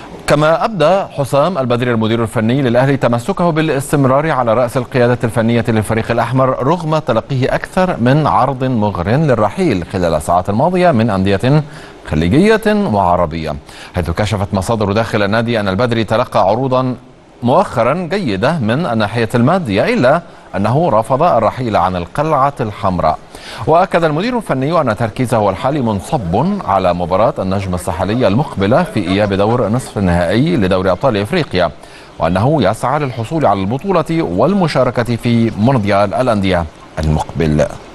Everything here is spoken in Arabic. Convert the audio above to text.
كما أبدى حسام البدري المدير الفني للأهلي تمسكه بالاستمرار على رأس القيادة الفنية للفريق الأحمر رغم تلقيه أكثر من عرض مغر للرحيل خلال الساعات الماضية من أندية خليجية وعربية، حيث كشفت مصادر داخل النادي أن البدري تلقى عروضا مؤخرا جيدة من الناحية المادية، إلا أنه رفض الرحيل عن القلعة الحمراء. وأكد المدير الفني أن تركيزه الحالي منصب على مباراة النجم الساحلي المقبلة في إياب دور نصف النهائي لدوري أبطال إفريقيا، وأنه يسعى للحصول على البطولة والمشاركة في مونديال الأندية المقبل.